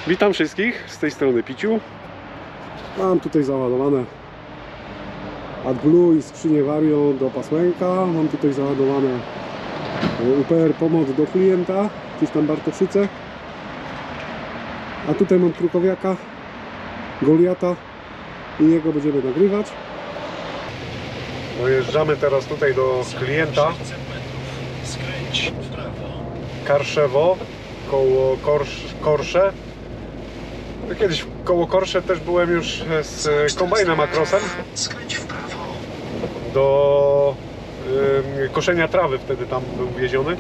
Witam wszystkich, z tej strony Piciu. Mam tutaj załadowane AdBlue i skrzynię Vario do pasłęka. Mam tutaj załadowane UPR pomoc do klienta, gdzieś tam Bartoszyce. A tutaj mam Krukowiaka, Goliata i jego będziemy nagrywać. Dojeżdżamy teraz tutaj do klienta. Skręć w prawo. Karszewo, koło Korsze. Kiedyś koło Korsze też byłem już z kombajnem Akrosem Skręć w prawo. do koszenia trawy, wtedy tam był wieziony.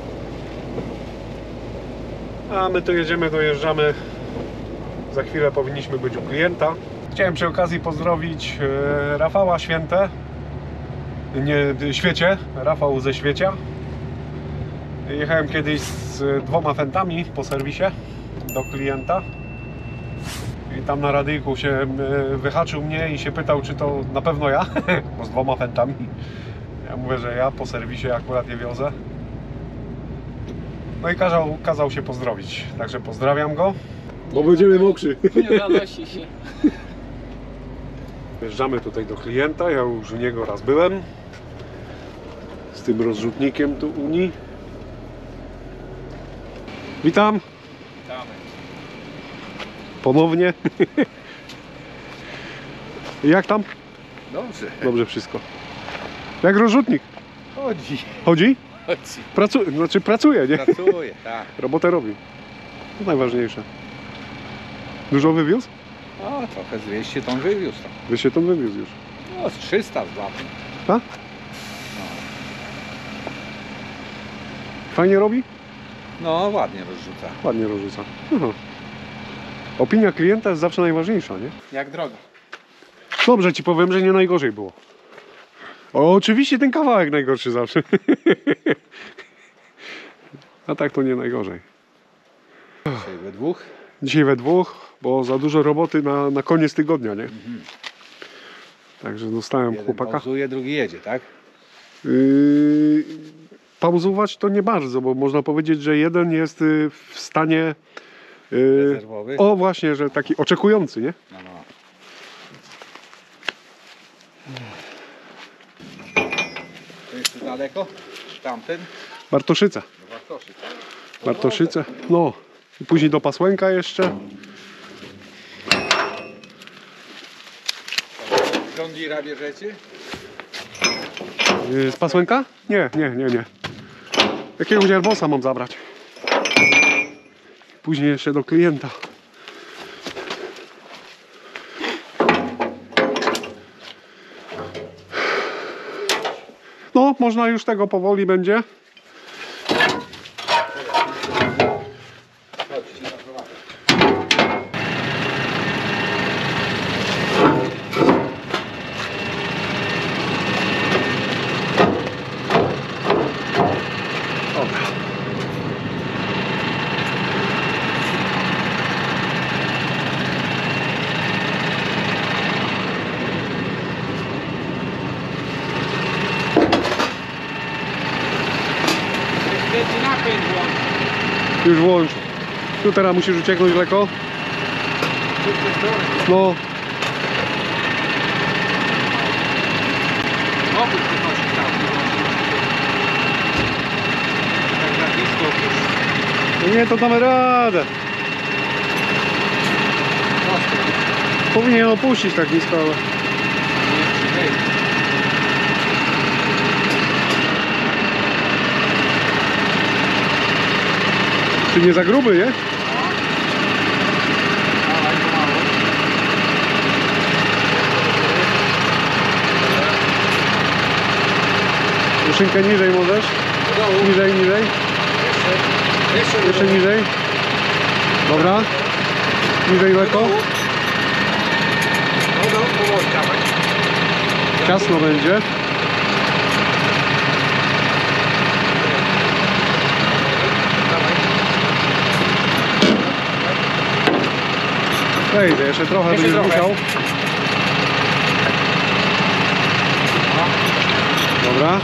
A my tu jedziemy, dojeżdżamy. Za chwilę powinniśmy być u klienta. Chciałem przy okazji pozdrowić Rafała Święte. Nie, Świecie, Rafał ze Świecia. Jechałem kiedyś z 2 fentami po serwisie do klienta i tam na radyjku się wyhaczył mnie i się pytał, czy to na pewno ja, bo z 2 fentami. Ja mówię, że ja po serwisie akurat je wiozę. No i kazał się pozdrowić, także pozdrawiam go, bo będziemy mokrzy. Nie zanosi się. Wjeżdżamy tutaj do klienta, ja już u niego raz byłem z tym rozrzutnikiem tu Unii. Witam. Witamy. Ponownie. Jak tam? Dobrze. Dobrze wszystko. Jak rozrzutnik? Chodzi. Chodzi? Chodzi. Znaczy pracuje, nie? Pracuje, tak. Robotę robi. To najważniejsze. Dużo wywiózł? O, trochę z 200 ton wywiózł tam. 200 ton wywiózł już. No, z 300 z 2. A? Fajnie robi? No, ładnie rozrzuca. Ładnie rozrzuca. Aha. Opinia klienta jest zawsze najważniejsza, nie? Jak droga. Dobrze ci powiem, że nie najgorzej było. O, oczywiście ten kawałek najgorszy zawsze. A tak to nie najgorzej. Dzisiaj we dwóch. Dzisiaj we dwóch, bo za dużo roboty na koniec tygodnia, nie? Także dostałem Jeden chłopaka. pauzuje, drugi jedzie, tak? Pauzować to nie bardzo, bo można powiedzieć, że jeden jest w stanie Rezerwowy. o właśnie, że taki oczekujący, nie? No, no. To jeszcze daleko? Tamten? Bartoszyce. Do Bartoszy. Bartoszyce. No. I później do Pasłęka jeszcze. John Deere'a bierzecie? Z Pasłęka? Nie. Jakiegoś Airbossa mam zabrać. Później jeszcze do klienta. No, można już tego powoli będzie. Chodźcie, zaprowadzę. Dobra. Będzie napęd włączyć. Już włączę. Tu teraz musisz ucieknąć lekko. No, Mogę przynosić tam. Tak za blisko już. no nie, to damy radę. Powinien opuścić tak nisko, ale... Czy nie za gruby, nie? Szynkę niżej możesz? Niżej. Jeszcze niżej. Dobra. Niżej lekko. Ciasno będzie. Wejdę, jeszcze trochę będziesz musiał. Dobra.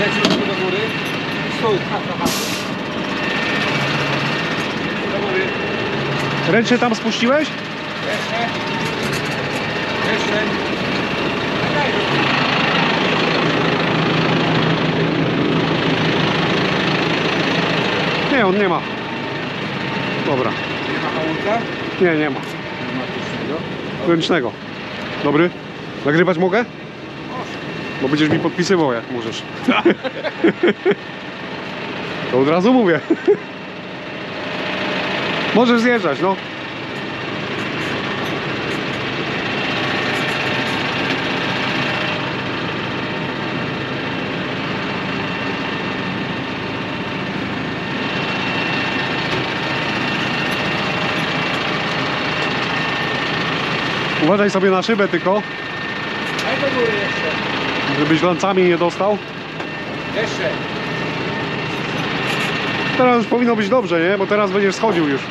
Lecisz do góry. Stój, trochę. Do góry. Ręcznie tam spuściłeś? Jeszcze. Jeszcze. Daj. Nie, on nie ma. Dobra. Nie ma hamulca? Nie ma. Nie ma puszcznego. Ręcznego. Dobry? Nagrywać mogę? Bo będziesz mi podpisywał jak możesz. To od razu mówię. Możesz zjeżdżać, no. Uważaj sobie na szybę tylko, Daj do góry jeszcze. żebyś lancami nie dostał. Jeszcze. Teraz już powinno być dobrze, nie? Bo teraz będziesz schodził już.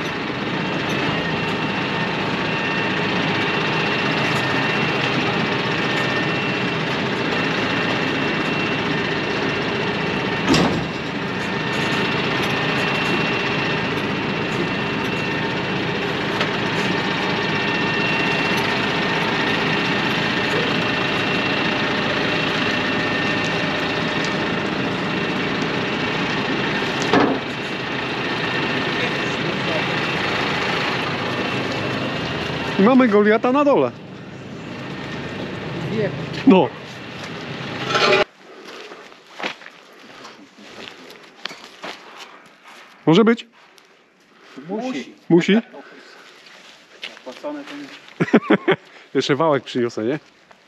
I mamy Goliata na dole. Nie. No. Może być? Musi. Musi? Płacone to nie. Jeszcze wałek przyniosę, nie?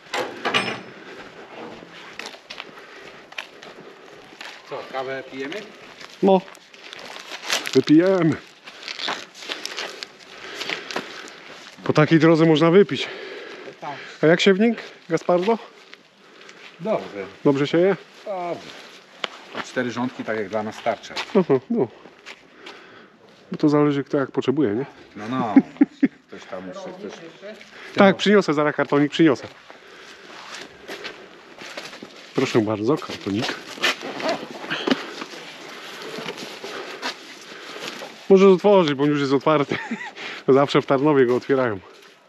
Co, kawę pijemy? No. Wypijemy. Po takiej drodze można wypić. Tak. A jak siewnik, Gaspardo? Dobrze. Dobrze się je? Dobrze. 4 rządki tak jak dla nas starcza. Aha, no. Bo to zależy kto jak potrzebuje, nie? No. Ktoś tam jeszcze coś. Tak, przyniosę, zaraz kartonik przyniosę. Proszę bardzo, kartonik. Możesz otworzyć, bo on już jest otwarty. Zawsze w Tarnowie go otwierają.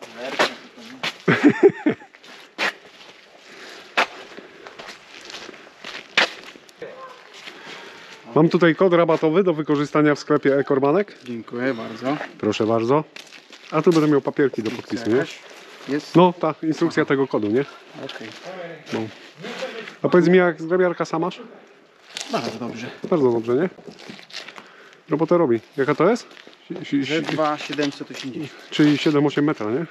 Mam tutaj kod rabatowy do wykorzystania w sklepie e-Korbanek. Dziękuję bardzo. Proszę bardzo. A tu będę miał papierki do podpisu, nie? Jest? No, ta instrukcja tego kodu, nie? Okej. No. A powiedz mi, jak zgrabiarka sama masz? Bardzo dobrze. Bardzo dobrze, nie? Robotę robi. Jaka to jest? Z2 780. Czyli 7-8 metra, nie?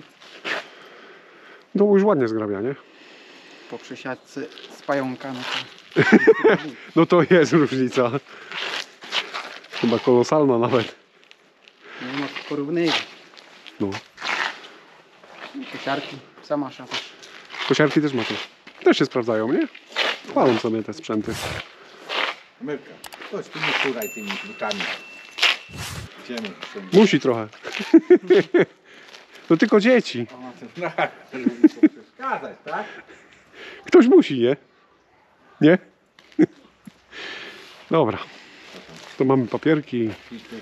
No już ładnie zgrabia, nie? Po przesiadce z pająka, no to... No to jest różnica. Chyba kolosalna nawet. Nie ma porównywania. No. Kosiarki, sama szafa. Kosiarki też macie. Też się sprawdzają, nie? Chwalą sobie te sprzęty. Myrka, chodź tu nie szuraj tymi butami. Idziemy. Musi trochę. To tylko dzieci. Przeszkadzać, tak? Ktoś musi, nie? Nie? Dobra. To mamy papierki.